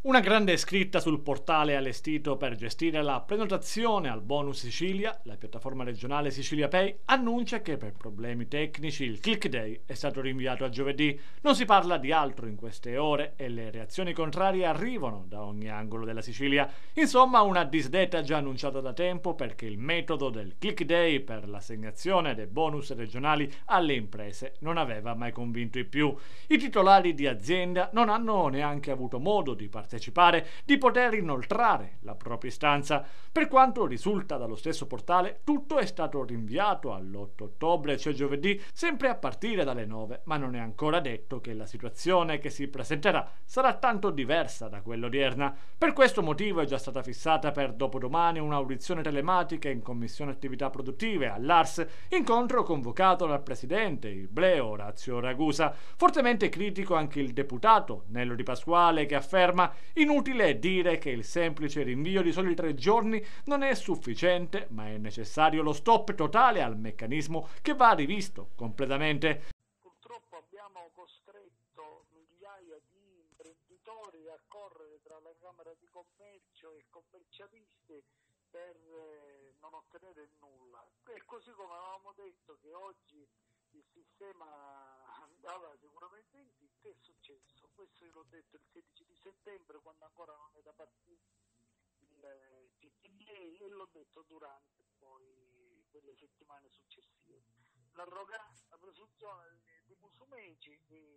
Una grande scritta sul portale allestito per gestire la prenotazione al Bonus Sicilia, la piattaforma regionale Sicilia Pay, annuncia che per problemi tecnici il Click Day è stato rinviato a giovedì. Non si parla di altro in queste ore e le reazioni contrarie arrivano da ogni angolo della Sicilia. Insomma, una disdetta già annunciata da tempo perché il metodo del Click Day per l'assegnazione dei bonus regionali alle imprese non aveva mai convinto i più. I titolari di azienda non hanno neanche avuto modo di partecipare, di poter inoltrare la propria istanza. Per quanto risulta dallo stesso portale, tutto è stato rinviato all'8 ottobre, cioè giovedì, sempre a partire dalle 9, ma non è ancora detto che la situazione che si presenterà sarà tanto diversa da quella odierna. Per questo motivo è già stata fissata per dopodomani un'audizione telematica in Commissione Attività Produttive all'ARS, incontro convocato dal presidente, il Bleo Orazio Ragusa. Fortemente critico anche il deputato Nello Di Pasquale, che afferma: inutile dire che il semplice rinvio di soli 3 giorni non è sufficiente, ma è necessario lo stop totale al meccanismo che va rivisto completamente. Purtroppo abbiamo costretto migliaia di imprenditori a correre tra la Camera di Commercio e commercialisti per non ottenere nulla. E così come avevamo detto che oggi il sistema andava sicuramente in tilt, che è successo? Questo io l'ho detto il 16 di settembre, quando ancora non era partito il TTL, e l'ho detto durante poi quelle settimane successive. L'arroganza, la presunzione di Musumeci,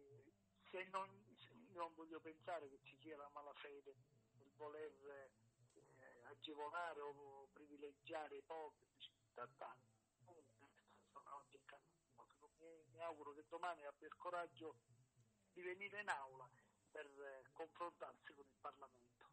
se non voglio pensare che ci sia la malafede nel voler agevolare o privilegiare i pochi da tanti. Sono oggi in cammino. Mi auguro che domani abbia il coraggio di venire in aula per confrontarsi con il Parlamento.